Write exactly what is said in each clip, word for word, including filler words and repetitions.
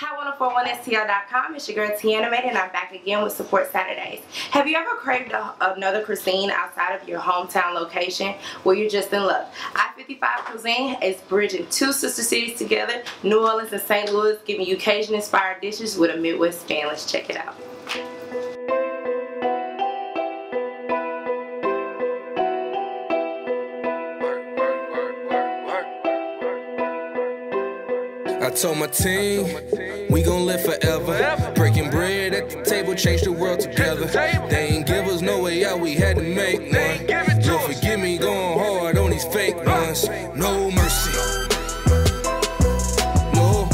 Hi, one oh four one S T L dot com. It's your girl T Animated, and I'm back again with Support Saturdays. Have you ever craved a, another cuisine outside of your hometown location? Well, you're just in luck. I fifty-five Cuisine is bridging two sister cities together, New Orleans and Saint Louis, giving you Cajun-inspired dishes with a Midwest spin. Let's check it out. I told my team, we gon' live forever. Breaking bread at the table, change the world together. They ain't give us no way out, we had to make one. Lord forgive me going hard on these fake ones. No mercy. No.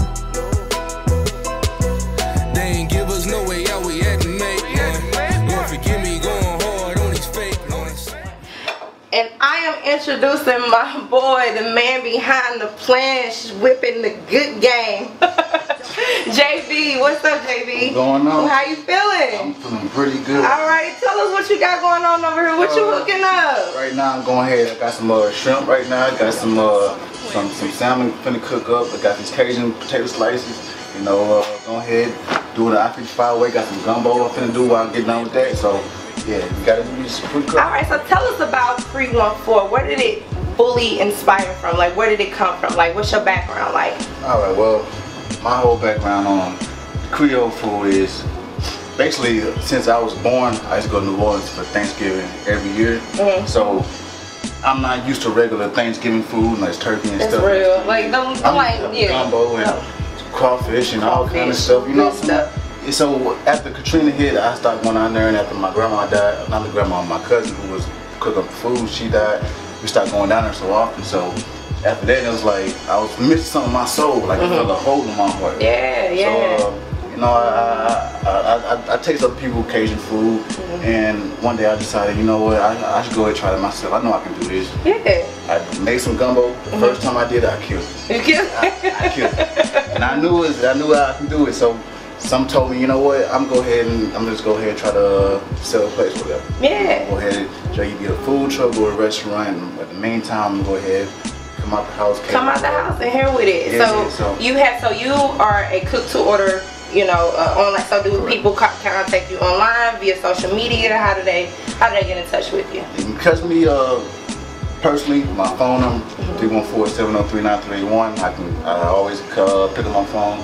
They ain't give us no way out, we had to make one. Lord forgive me going hard on these fake ones. And I am introducing my boy, the man behind the plan, whipping the good game. J B, what's up, J B? What's going on? How you feeling? I'm feeling pretty good. All right, tell us what you got going on over here. What uh, you hooking up? Right now, I'm going ahead. I got some uh, shrimp right now. I got some uh, some some salmon finna cook up. I got these Cajun potato slices. You know, uh, go ahead, do the I fifty-five way. Got some gumbo I'm finna do while I get done with that. So. Yeah, you gotta do this quick cook. Alright, so tell us about three one four. Where did it fully inspire from? Like, where did it come from? Like, what's your background like? Alright, well, my whole background on Creole food is basically since I was born, I used to go to New Orleans for Thanksgiving every year. Mm-hmm. So I'm not used to regular Thanksgiving food, like turkey and That's stuff. That's real. Like, them, I'm like, yeah. Gumbo and no. crawfish and all kind of stuff, you know. So after Katrina hit, I started going down there, and after my grandma died, not the grandma, my cousin who was cooking food, she died. We started going down there so often. So after that, it was like I was missing something in my soul, like mm-hmm. I felt a hole in my heart. Yeah, yeah. So uh, you know, I I, I, I I taste other people Cajun food, mm-hmm. and one day I decided, you know what, I, I should go ahead and try it myself. I know I can do this. Yeah. I made some gumbo. The mm-hmm. first time I did it, I killed it. You killed it? I, I killed it, and I knew it. I knew I could do it. So. Some told me, you know what, I'm gonna go ahead and I'm just go ahead and try to sell a place, whatever. Yeah. Go ahead and try to get a food truck or a restaurant. But the meantime, I'm gonna go ahead, come out the house. Come out the house and here with it. Yeah, so, yeah, so you have, so you are a cook to order, you know, uh, online. So do Correct. people contact you online via social media? How do they, how do they get in touch with you? You can catch me uh, personally. My phone number three one four, seven oh three, nine three eight one. I can I always uh, pick up my phone.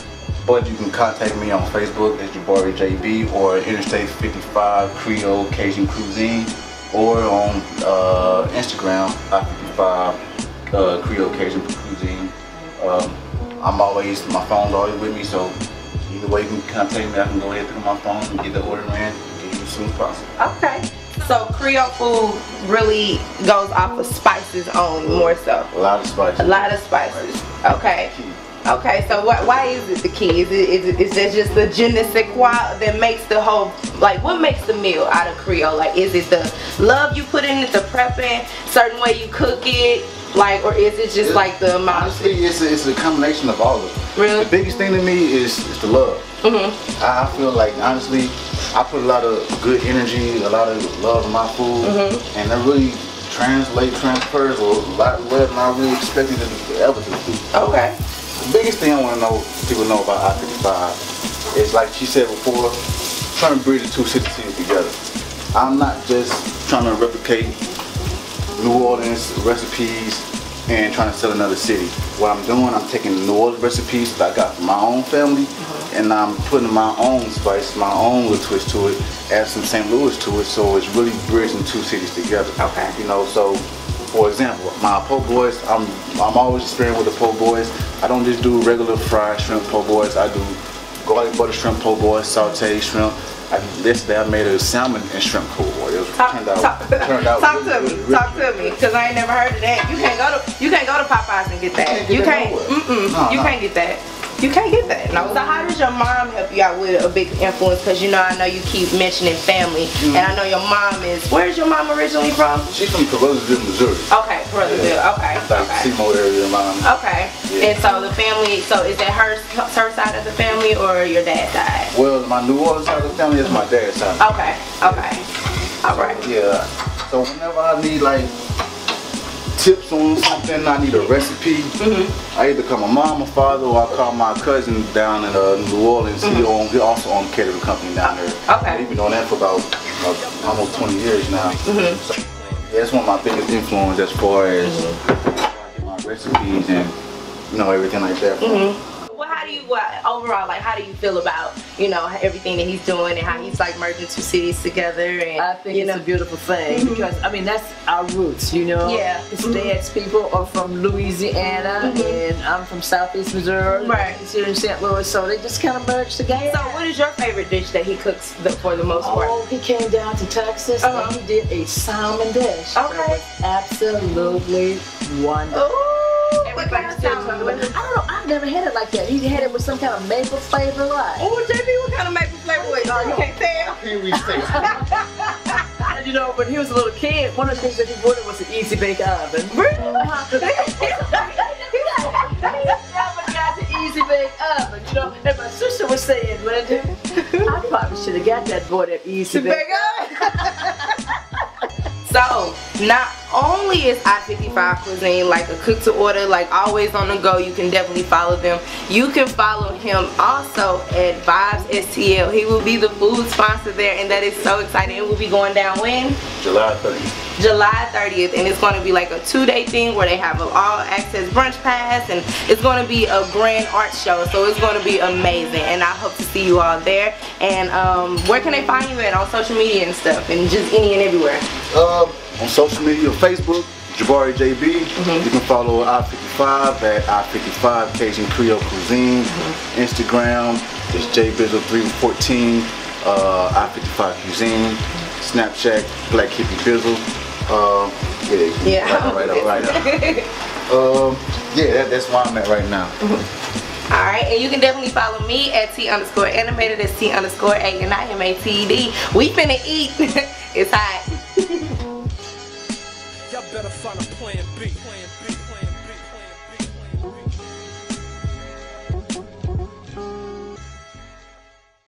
But you can contact me on Facebook as Jabari J B or Interstate fifty-five Creole Cajun Cuisine, or on uh, Instagram I fifty-five uh, Creole Cajun Cuisine. Um, I'm always, my phone's always with me, so either way you can contact me, I can go ahead and pick up my phone and get the order in and get you as soon as possible. Okay. So Creole food really goes off of spices only, more so. A lot of spices. A lot of spices. Okay. Okay, so what, why is it the key? Is it, is it, is it just the je ne sais quoi that makes the whole, like what makes the meal out of Creole? Like is it the love you put in it, the prepping, certain way you cook it, like, or is it just it's, like the amount? Honestly, it's a, it's a combination of all of it. Really? The biggest thing to me is, is the love. Mm-hmm. I, I feel like, honestly, I put a lot of good energy, a lot of love in my food, mm-hmm. and that really translate, transfers a lot more than I really expected it ever to do. Okay. The biggest thing I want to know, people know about I fifty-five is, like she said before, trying to bridge the two cities together. I'm not just trying to replicate New Orleans recipes and trying to sell another city. What I'm doing, I'm taking the New Orleans recipes that I got from my own family, mm-hmm. and I'm putting my own spice, my own little twist to it, add some Saint Louis to it, so it's really bridging two cities together. Okay. You know, so. For example, my po' boys, I'm I'm always experiencing with the po' boys. I don't just do regular fried shrimp po' boys. I do garlic butter shrimp po' boys, sauteed shrimp. I, yesterday I made a salmon and shrimp po' boy. It was, talk, turned out, talk, turned out talk really, to me, really, really, talk to me, because I ain't never heard of that. You can't go to you can't go to Popeyes and get that. You can't. Mm mm. No, you no. can't get that. You can't get that. No. So how does your mom help you out with a big influence? Because you know, I know you keep mentioning family, mm. and I know your mom is. Where's your mom originally from? She's from Carruthersville, Missouri. Okay, Carruthersville. Yeah. Okay. Like okay. Seymour area, mom. Okay. Yeah. And so the family. So is it her her side of the family or your dad's side? Well, my New Orleans side of the family is my dad's side. Okay. Okay. All right. Yeah. So whenever I need like tips on something, I need a recipe, mm-hmm. I either call my mom or father, or I call my cousin down in uh, New Orleans. Mm-hmm. He own, he also owns a catering company down there. Okay. He's been doing that for about uh, almost twenty years now. Mm-hmm. So, yeah, that's one of my biggest influences as far as mm-hmm. my recipes and you know everything like that. Mm-hmm. Well, how do you, well, overall, like, how do you feel about, you know, everything that he's doing and how he's, like, merging two cities together? And I think you it's know, a beautiful thing mm-hmm. because, I mean, that's our roots, you know? Yeah. His mm-hmm. dad's people are from Louisiana, mm-hmm. and I'm from Southeast Missouri. Right. He's here in Saint Louis, so they just kind of merged together. So, what is your favorite dish that he cooks the, for the most part? Oh, he came down to Texas uh-huh. and he did a salmon dish. Okay. Absolutely wonderful. Ooh. Everybody still talking about it. I don't know, I've never had it like that. He had it with some kind of maple flavor, right? Oh, J B, what kind of maple flavor was it? Oh, you can't tell? Can't we say? You know, when he was a little kid, one of the things that he wanted was an easy bake oven. Really? Uh-huh. Never got the easy bake oven, you know. And my sister was saying, well, I probably should have got that boy that easy bake oven. So, not only is I fifty-five Cuisine like a cook to order, like always on the go, you can definitely follow them. You can follow him also at Vibes S T L. He will be the food sponsor there, and that is so exciting. It will be going down when? July thirtieth. July thirtieth, and it's going to be like a two-day thing where they have an all-access brunch pass, and it's going to be a grand art show, so it's going to be amazing, and I hope to see you all there. And um, where can they find you at on social media and stuff, and just any and everywhere? Um, on social media, Facebook, Jabari J B. Mm-hmm. You can follow I fifty-five at I fifty-five Cajun Creole Cuisine. Mm-hmm. Instagram is Jbizzle three fourteen, uh, I fifty-five Cuisine. Snapchat, Black Hippie Bizzle. Uh, yeah, yeah. Right, right, right. right. um, yeah, that, that's where I'm at right now. Mm-hmm. Alright, and you can definitely follow me at T underscore animated. That's T underscore A and I M A T E D. We finna eat. It's hot. Y'all better find a plan B. Plan B, plan B, plan B, plan B.